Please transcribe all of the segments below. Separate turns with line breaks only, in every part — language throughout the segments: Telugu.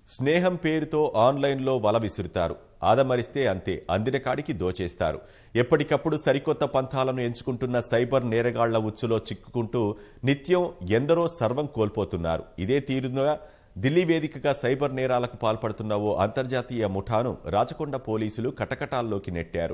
స్నేహం పేరుతో ఆన్లైన్లో వల విసురుతారు. ఆదమరిస్తే అంతే, అందిన కాడికి దోచేస్తారు. ఎప్పటికప్పుడు సరికొత్త పంథాలను ఎంచుకుంటున్న సైబర్ నేరగాళ్ల ఉచ్చులో చిక్కుకుంటూ నిత్యం ఎందరో సర్వం కోల్పోతున్నారు. ఇదే తీరుగా ఢిల్లీ వేదికగా సైబర్ నేరాలకు పాల్పడుతున్న ఓ అంతర్జాతీయ ముఠాను రాచకొండ పోలీసులు కటకటాల్లోకి నెట్టారు.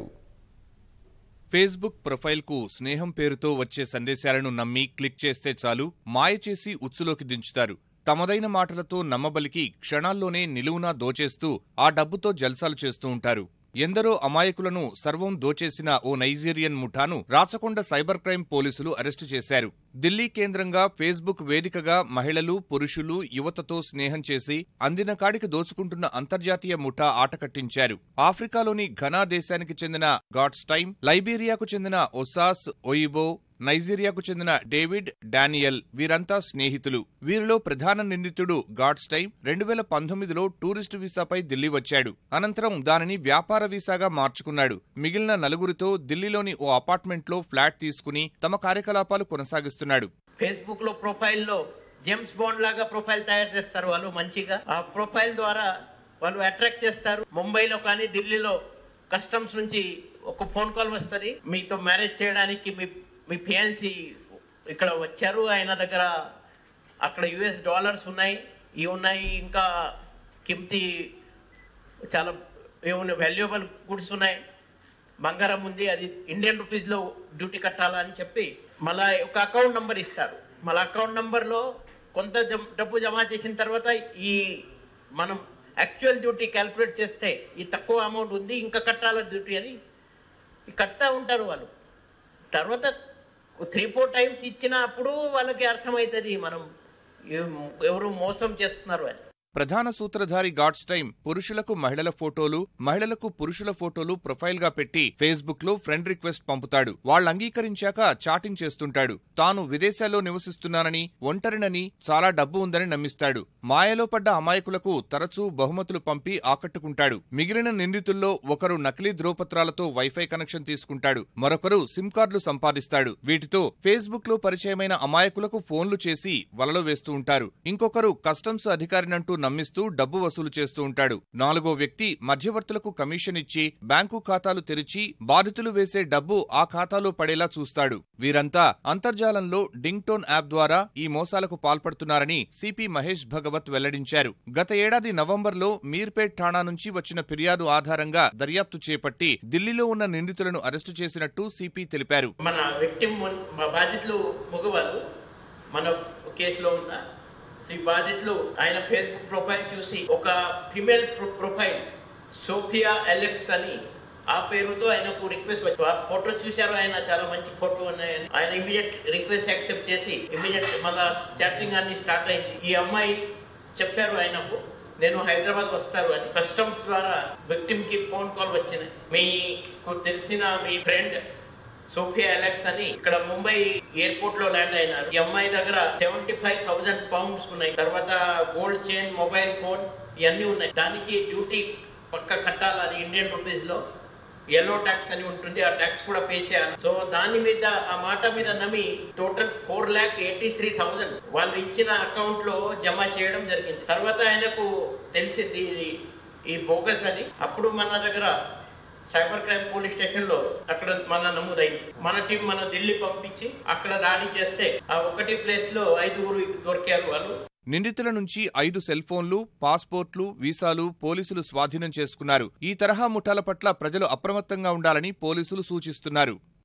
ఫేస్బుక్ ప్రొఫైల్కు స్నేహం పేరుతో వచ్చే సందేశాలను నమ్మి క్లిక్ చేస్తే చాలు, మాయ చేసి ఉచ్చులోకి దించుతారు. తమదైన మాటలతో నమ్మబలికి క్షణాల్లోనే నిలువునా దోచేస్తూ ఆ డబ్బుతో జల్సాలు చేస్తూ ఉంటారు. ఎందరో అమాయకులను సర్వం దోచేసిన ఓ నైజీరియన్ ముఠాను రాచకొండ సైబర్ క్రైమ్ పోలీసులు అరెస్టు చేశారు. ఢిల్లీ కేంద్రంగా ఫేస్బుక్ వేదికగా మహిళలు, పురుషులు, యువతతో స్నేహం చేసి అందిన కాడికి దోచుకుంటున్న అంతర్జాతీయ ముఠా ఆట కట్టించారు. ఆఫ్రికాలోని ఘనా దేశానికి చెందిన గాడ్స్ టైమ్, లైబీరియాకు చెందిన ఒసాస్ ఒయిబో, నైజీరియాకు చెందిన డేవిడ్ డానియల్ వీరంతా స్నేహితులు. వీరిలో ప్రధాన నిందితుడు గాడ్స్ టైమ్ 2019లో టూరిస్టు వీసాపై ఢిల్లీ వచ్చాడు. అనంతరం దానిని వ్యాపార వీసాగా మార్చుకున్నాడు. మిగిలిన నలుగురితో ఢిల్లీలోని ఓ అపార్ట్మెంట్లో ఫ్లాట్ తీసుకుని తమ కార్యకలాపాలు కొనసాగిస్తున్నాడు.
ఫేస్బుక్ లో ప్రొఫైల్లో జేమ్స్ బాండ్ లాగా ప్రొఫైల్ తయారు చేస్తారు వాళ్ళు. మంచిగా ఆ ప్రొఫైల్ ద్వారా వాళ్ళు అట్రాక్ట్ చేస్తారు. ముంబైలో కానీ ఢిల్లీలో కస్టమ్స్ నుంచి ఒక ఫోన్ కాల్ వస్తుంది, మీతో మ్యారేజ్ చేయడానికి మీ ఫియాన్సీ ఇక్కడ వచ్చారు, ఆయన దగ్గర అక్కడ US డాలర్స్ ఉన్నాయి, ఇవి ఉన్నాయి, ఇంకా కిమ్తి చాలా ఏమైనా వాల్యుయబుల్ గుడ్స్ ఉన్నాయి, బంగారం ఉంది, అది ఇండియన్ రూపీస్లో డ్యూటీ కట్టాలని చెప్పి మళ్ళీ ఒక అకౌంట్ నెంబర్ ఇస్తారు. మళ్ళీ అకౌంట్ నెంబర్లో కొంత డబ్బు జమ చేసిన తర్వాత ఈ మనం యాక్చువల్ డ్యూటీ క్యాల్కులేట్ చేస్తే ఈ తక్కువ అమౌంట్ ఉంది, ఇంకా కట్టాల డ్యూటీ అని కట్తా ఉంటారు వాళ్ళు. తర్వాత 3-4 టైమ్స్ ఇచ్చినప్పుడు వాళ్ళకి అర్థమవుతుంది మనం ఎవరు మోసం చేస్తున్నారు అని.
ప్రధాన సూత్రధారి గాడ్స్ టైమ్ పురుషులకు మహిళల ఫోటోలు, మహిళలకు పురుషుల ఫోటోలు ప్రొఫైల్ గా పెట్టి ఫేస్బుక్ లో ఫ్రెండ్ రిక్వెస్ట్ పంపుతాడు. వాళ్ళు అంగీకరించాక చాటింగ్ చేస్తుంటాడు. తాను విదేశాల్లో నివసిస్తున్నానని, ఒంటరినని, చాలా డబ్బు ఉందని నమ్మిస్తాడు. మాయలో పడ్డ అమాయకులకు తరచూ బహుమతులు పంపి ఆకట్టుకుంటాడు. మిగిలిన నిందితుల్లో ఒకరు నకిలీ ధ్రువపత్రాలతో వైఫై కనెక్షన్ తీసుకుంటాడు. మరొకరు సిమ్ కార్డులు సంపాదిస్తాడు. వీటితో ఫేస్బుక్ లో పరిచయమైన అమాయకులకు ఫోన్లు చేసి వలలో వేస్తూ ఉంటారు. ఇంకొకరు కస్టమ్స్ అధికారినంటూ నమ్మిస్తూ డబ్బు వసూలు చేస్తూ ఉంటాడు. నాలుగో వ్యక్తి మధ్యవర్తులకు కమిషన్ ఇచ్చి బ్యాంకు ఖాతాలు తెరిచి బాధితులు వేసే డబ్బు ఆ ఖాతాలో పడేలా చూస్తాడు. వీరంతా అంతర్జాలంలో డింగ్ టోన్ యాప్ ద్వారా ఈ మోసాలకు పాల్పడుతున్నారని సిపి మహేష్ భగవత్ వెల్లడించారు. గత ఏడాది నవంబర్లో మీర్పేట్ ఠాణా నుంచి వచ్చిన ఫిర్యాదు ఆధారంగా దర్యాప్తు చేపట్టి ఢిల్లీలో ఉన్న నిందితులను అరెస్టు చేసినట్టు సిపి తెలిపారు.
మన విక్టిమ్ బాధితులు మగవాళ్ళు మన కేసులో ఉన్న ఈ బాధితులు ఆయన ఫేస్బుక్ ప్రొఫైల్ చూసి ఒక ఫిమేల్ ప్రొఫైల్ సోఫియా అలెక్స్ అని ఆ పేరుతో ఆయనకు రిక్వెస్ట్ వచ్చి ఆ ఫోటో చూశారు. ఆయన చాలా మంచి ఫోటో ఉన్నాయని ఆయన ఇమీడియట్ రిక్వెస్ట్ యాక్సెప్ట్ చేసి ఇమీడియట్ మళ్ళా చాటింగ్ అన్ని స్టార్ట్ అయింది. ఈ అమ్మాయి చెప్పారు ఆయనకు నేను హైదరాబాద్ వస్తారు అని. కస్టమ్స్ ద్వారా విక్టిమ్ కి ఫోన్ కాల్ వచ్చినాయి. మీకు తెలిసిన మీ ఫ్రెండ్ సోఫియా అలెక్స్ అని ఇక్కడ ముంబై ఎయిర్పోర్ట్ లో ల్యాండ్ అయినారు. ఈ అమ్మాయి దగ్గర 75,000 పౌండ్స్ ఉన్నాయి. తర్వాత గోల్డ్ చైన్, మొబైల్ ఫోన్ ఇవన్నీ ఉన్నాయి. దానికి డ్యూటీ పక్క కట్టాలి, అది ఇండియన్ రూపీస్ లో ఎల్లో ట్యాక్స్ అని ఉంటుంది, ఆ ట్యాక్స్ కూడా పే చేయాలి. సో దాని మీద ఆ మాట మీద నమ్మి టోటల్ 4,83,000 వాళ్ళు ఇచ్చిన అకౌంట్ లో జమ చేయడం జరిగింది. తర్వాత ఆయనకు తెలిసింది ఈ బోగస్ అని. అప్పుడు మన దగ్గర సైబర్ క్రైమ్ పోలీస్ స్టేషన్ లో అక్కడ మన నమోదైంది. మన టీం మన ఢిల్లీ పంపించి అక్కడ దాడి చేస్తే ఆ ఒకటి ప్లేస్ లో 5 దొరికారు వాళ్ళు.
నిందితుల నుంచి 5 సెల్ ఫోన్లు, పాస్పోర్ట్లు, వీసాలు పోలీసులు స్వాధీనం చేసుకున్నారు. ఈ తరహా ముఠాల పట్ల ప్రజలు అప్రమత్తంగా ఉండాలని పోలీసులు సూచిస్తున్నారు.